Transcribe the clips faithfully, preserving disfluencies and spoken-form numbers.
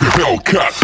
Hellcat.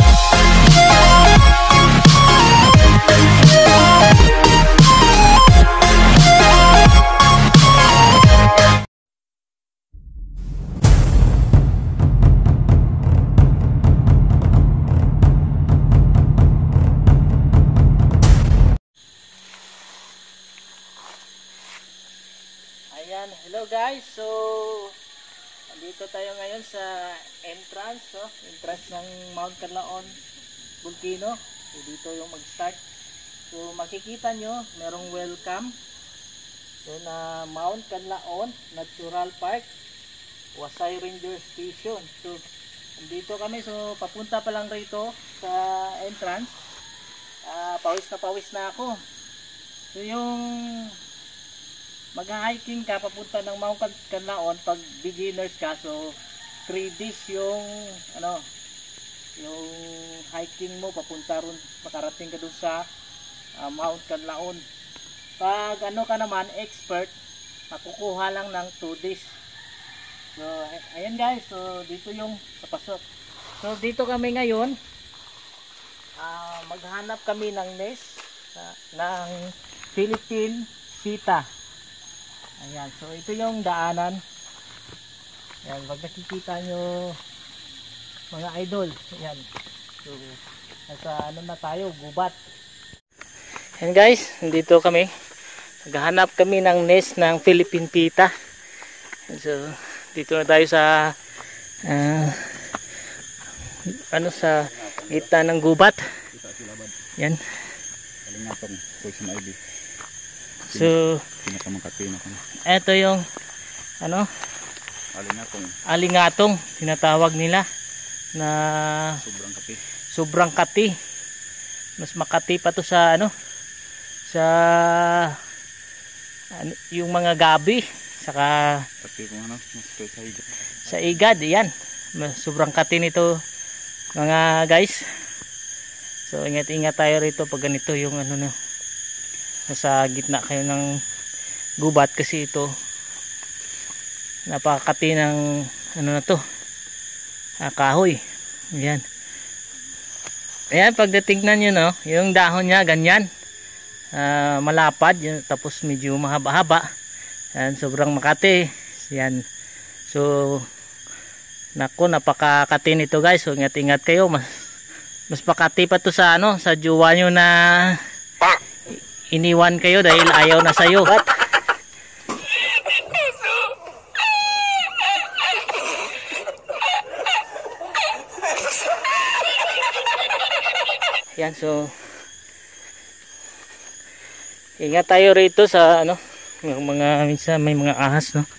Ayan, hello guys. So dito tayo ngayon sa entrance, so entrance ng Mount Canlaon Volcano. So dito yung mag-start. So makikita nyo, merong welcome. So na Mount Canlaon Natural Park, Wasay Ranger Station. So dito kami, so papunta pa lang rito sa entrance. Uh, pawis na pawis na ako. So yung mag-hiking ka papunta ng Mount Canlaon pag beginners ka, so three days yung ano yung hiking mo papunta ron, makarating ka dun sa uh, Mount Canlaon. Pag ano ka naman expert, makukuha lang ng two days. So ayan guys, so dito yung papasok. So dito kami ngayon, uh, maghanap kami ng nest uh, ng Philippine Cheetah. Ayan, so ito yung daanan. Ayan, pag nakikita nyo mga idol, ayan. So, nasa ano na tayo, gubat. Ayan guys, nandito kami. Naghahanap kami ng nest ng Philippine Cheetah. So, dito na tayo sa uh, ano sa gitna ng gubat. Ayan. So, ito yung ano, alingatong. Alingatong tinatawag nila na sobrang kati. Sobrang kati. Mas makati pa to sa ano, sa ano, yung mga gabi, saka kati kung ano, sa igad. Sa igad, yan. Sobrang kati nito mga guys. So ingat-ingat tayo rito pag ganito yung ano na nasa gitna kayo ng gubat, kasi ito napakakati ng ano na to, ah, kahoy. Ayan, ayan, pag titignan nyo, no, yung dahon nya ganyan, ah, malapad yun, tapos medyo mahaba-haba. Ayan, sobrang makati. Ayan, so naku, napakakati nito guys. So ingat-ingat kayo, mas mas makati pa to sa ano, sa jowa nyo na iniwan kayo dahil ayaw na sayo. What? Yan, so ingat tayo rito sa ano, yung mga minsan may mga ahas, no.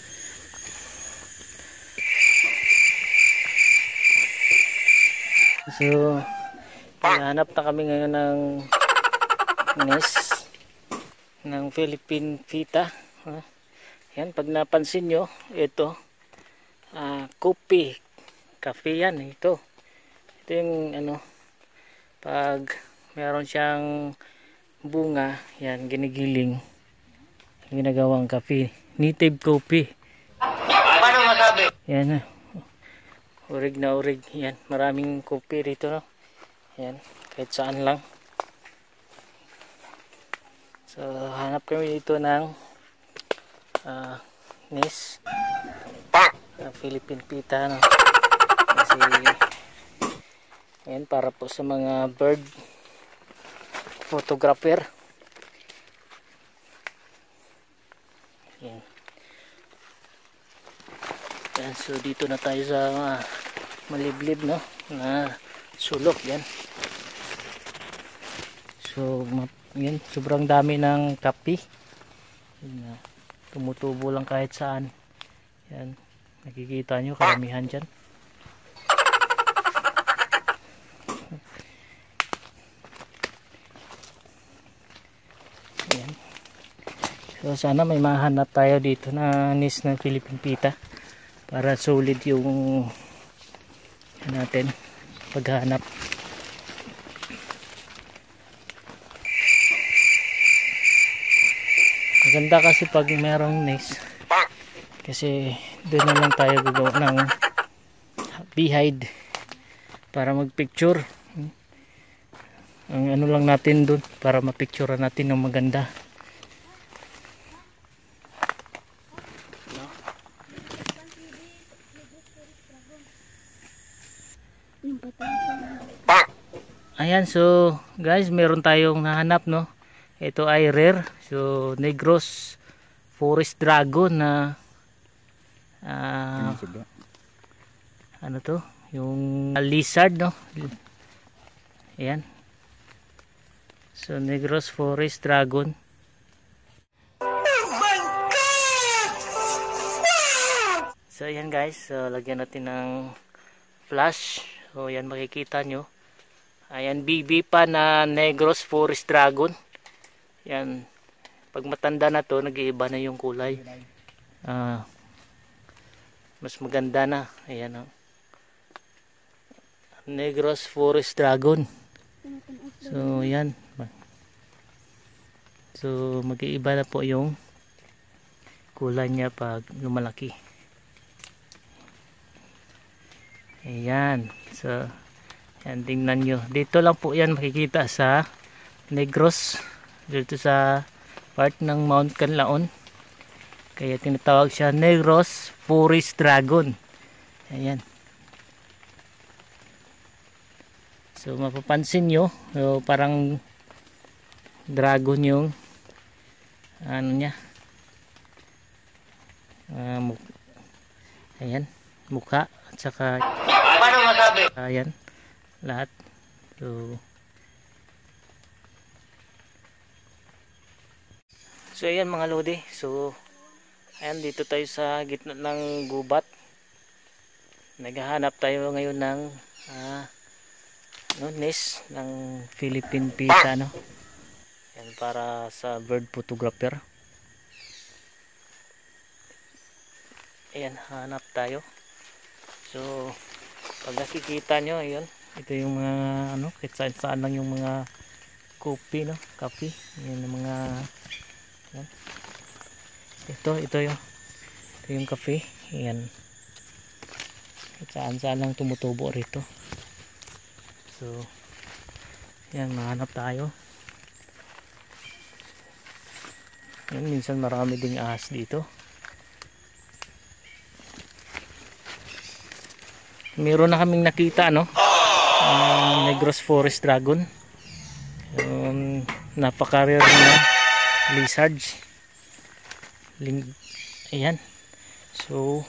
So hanap na kami ngayon ng nest ng Philippine Cheetah. Uh, yan, pag napansin nyo, ito uh, kopi cafe yan, ito ito yung ano, pag meron siyang bunga, yan, ginigiling, ginagawang cafe, native coffee. Paano masabi? Yan, uh, urig na urig. Yan, maraming coffee rito, no? Yan, kahit saan lang. So hanap kami dito ng uh, nest uh, Philippine Cheetah, no? Kasi ayan, para po sa mga bird photographer. Ayan. Ayan, so dito na tayo sa uh, maliblib, no, na sulok. Yan, so yan, sobrang dami ng kapi. Yan, tumutubo lang kahit saan. Yan, nakikita nyo karamihan dyan. Yan. So sana may mahanap tayo dito na nest ng Philippine Cheetah para solid yung natin paghanap. Maganda kasi pag merong nest, kasi doon na lang tayo gagawa ng beehide para magpicture. Ang ano lang natin dun para mapicture natin ng maganda. Ayan, so guys, meron tayong nahanap, no. Ito ay rare. So Negros Forest Dragon na uh, ano to? Yung lizard, no. Ayan. So Negros Forest Dragon. Oh my God! So ayan guys, so, lagyan natin ng flash. So ayan, makikita nyo. Ayan, B B pa na Negros Forest Dragon. Yan. Pag matanda na to, nag-iiba na yung kulay. Ah, mas maganda na. Ayan, oh. Negros Forest Dragon. So, yan. So, mag-iiba na po yung kulay niya pag lumalaki. Ayan. So, yan, tingnan nyo. Dito lang po yan makikita sa Negros. Dito sa part ng Mount Canlaon. Kaya tinatawag siya Negros Forest Dragon. Ayan. So mapapansin nyo, so, parang dragon yung ano niya. Uh, muk ayan, mukha at saka paano masabi? Ayan, lahat. So So ayan mga lodi. So ayan, dito tayo sa gitna ng gubat. Naghahanap tayo ngayon ng ah, no, nest ng Philippine Pita, no? Yan, para sa bird photographer. Ayan, hanap tayo. So pag nakikita nyo, ayun, ito yung mga ano, kahit saan saan lang yung mga coffee, no? Coffee. Yan yung mga yan. Ito, ito yung ito yung cafe. Ayan. Kahit saan saan lang tumutubo rito. So, yan, mahanap tayo. Yan, minsan marami ding ahas dito. Meron na kaming nakita, no? Uh, Negros Forest Dragon. Um, napaka-rare na lizards. Lim Ayan. So,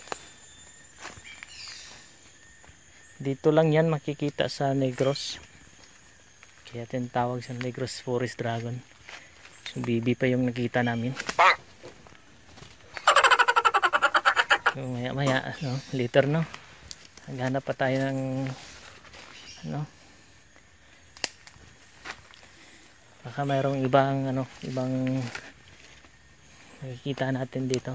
dito lang yan makikita sa Negros. Kaya tinatawag sa Negros Forest Dragon. So B B pa yung nakita namin. So maya maya, no? Later, no? Naghanap pa tayo ng ano, baka mayroong ibang ano, ibang makikita natin dito.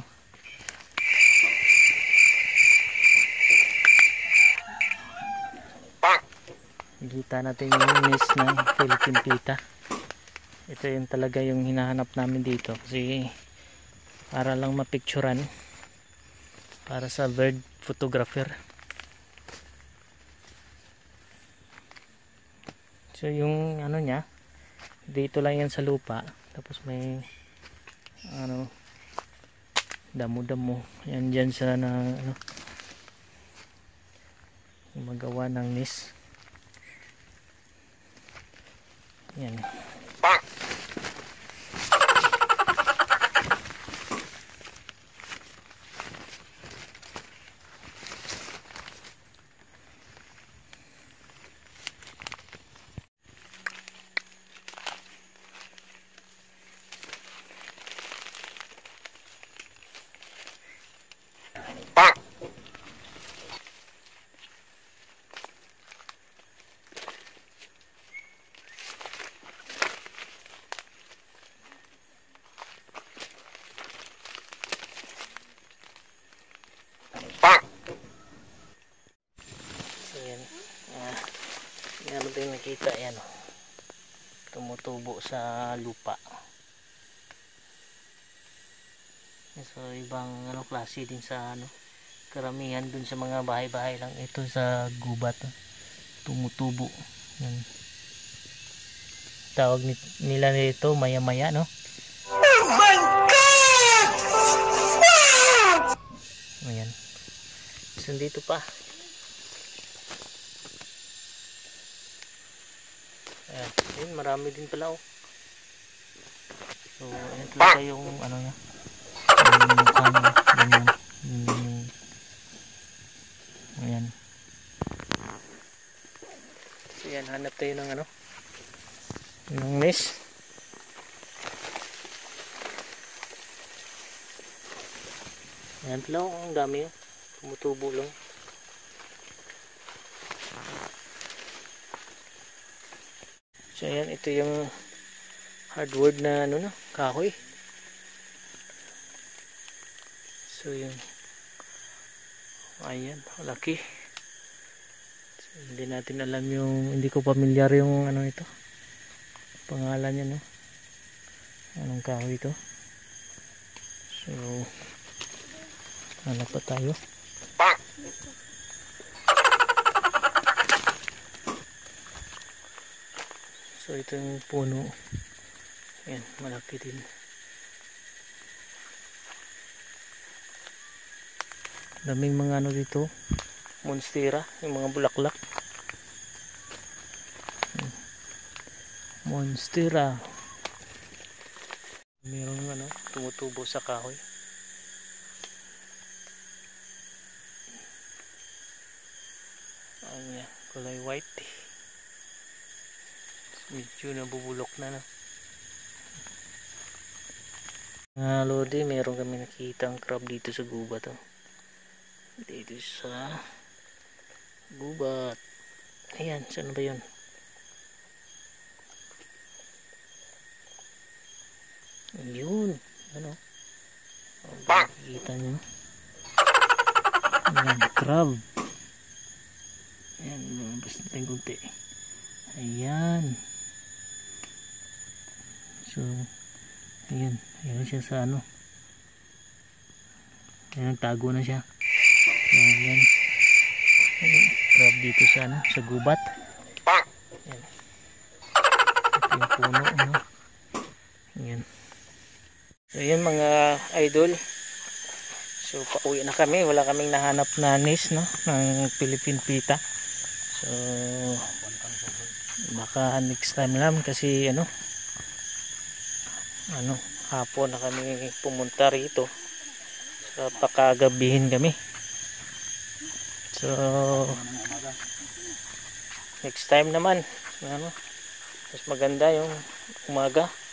Kita natin yung nest ng Philippine Pita. Ito yung talaga yung hinahanap namin dito kasi para lang mapicturan para sa bird photographer. So yung ano niya, dito lang yan sa lupa, tapos may ano, damo-damo yan dyan sa na, ano, magawa ng nest. Yan. Meron tayong nakita, yan, tumutubo sa lupa. So ibang ano, klase din sa ano, karamihan dun sa mga bahay-bahay lang ito sa gubat. tumutubo. Yan. Tawag ni, nila nito maya maya, no? Oh my God! Ayan. So dito pa. Ayan. Ayan, marami din pala, oh. So ayan talaga yung ano niya. Yung mukha niya. Ganyan. Yung, ayan. So ayan, hanap tayo ng ano. Ng nest. Ayan pala, oh. Ang dami, oh. Tumutubo lang. So ayan, ito yung hardwood na ano na, kahoy. So yun. Ayan, laki. So, hindi natin alam yung, hindi ko pamilyar yung ano ito. Pangalan niya, no? Anong kahoy ito? So hanap pa tayo. So ito yung puno. Ayan, malaki din. Daming mga ano dito, monstera, yung mga bulaklak. Monstera. Mayroong ano, tumutubo sa kahoy. Ang yan, kulay white. Medyo nabubulok na, no? Nga lodi, meron kami nakitang crab dito sa gubat, oh. Dito sa gubat. Ayan, saan ba yun? Yun, ano? Nakikita nyo? Ayan, crab. Ayan, lumabas natin kunti. Ayan. So, ayan, ayan siya sa ano. Ayan, tago na siya. So, ayan. Ayan, crab dito sa ano, sa gubat. Ayan. Ito yung puno, ano. Ayan. So, ayan mga idol. So, pauwi na kami. Wala kaming nahanap na nest, no, ng Philippine Pita. So, baka next time lang kasi ano ano hapon na kami pumunta rito, so pakagabihin kami. So next time naman ano mas maganda yung umaga.